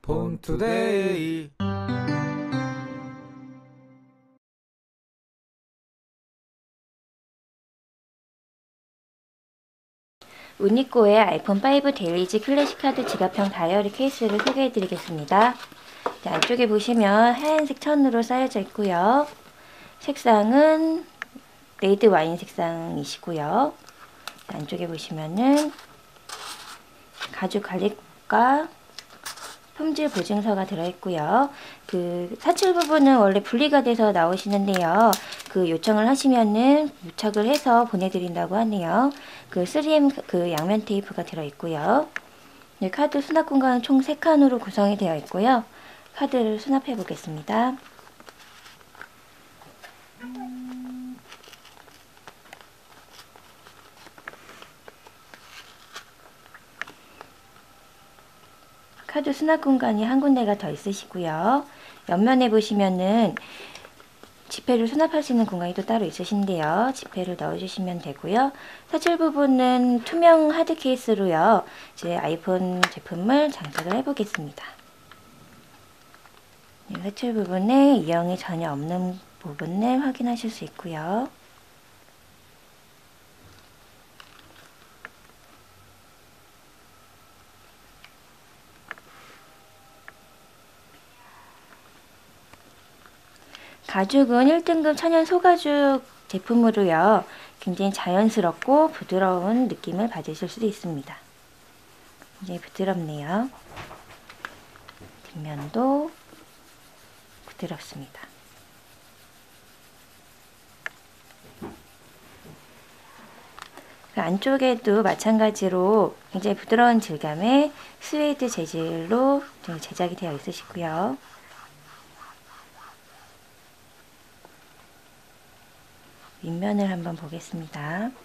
본투데이. 우니코의 아이폰 5 데일리지 클래식 카드 지갑형 다이어리 케이스를 소개해 드리겠습니다. 안쪽에 보시면 하얀색 천으로 쌓여져 있고요. 색상은 레드 와인 색상이시고요. 안쪽에 보시면은 가죽 갈릭과 품질 보증서가 들어있고요. 그 사출 부분은 원래 분리가 돼서 나오시는데요. 그 요청을 하시면은 부착을 해서 보내드린다고 하네요. 그 3M 그 양면 테이프가 들어있고요. 카드 수납 공간은 총 3칸으로 구성이 되어 있고요. 카드를 수납해 보겠습니다. 카드 수납 공간이 한 군데가 더 있으시고요. 옆면에 보시면은 지폐를 수납할 수 있는 공간이 또 따로 있으신데요. 지폐를 넣어주시면 되고요. 사출 부분은 투명 하드 케이스로요. 제 아이폰 제품을 장착을 해보겠습니다. 사출 부분에 이형이 전혀 없는 부분을 확인하실 수 있고요. 가죽은 1등급 천연 소가죽 제품으로요. 굉장히 자연스럽고 부드러운 느낌을 받으실 수도 있습니다. 굉장히 부드럽네요. 뒷면도 부드럽습니다. 그 안쪽에도 마찬가지로 굉장히 부드러운 질감의 스웨이드 재질로 제작이 되어 있으시고요. 윗면을 한번 보겠습니다.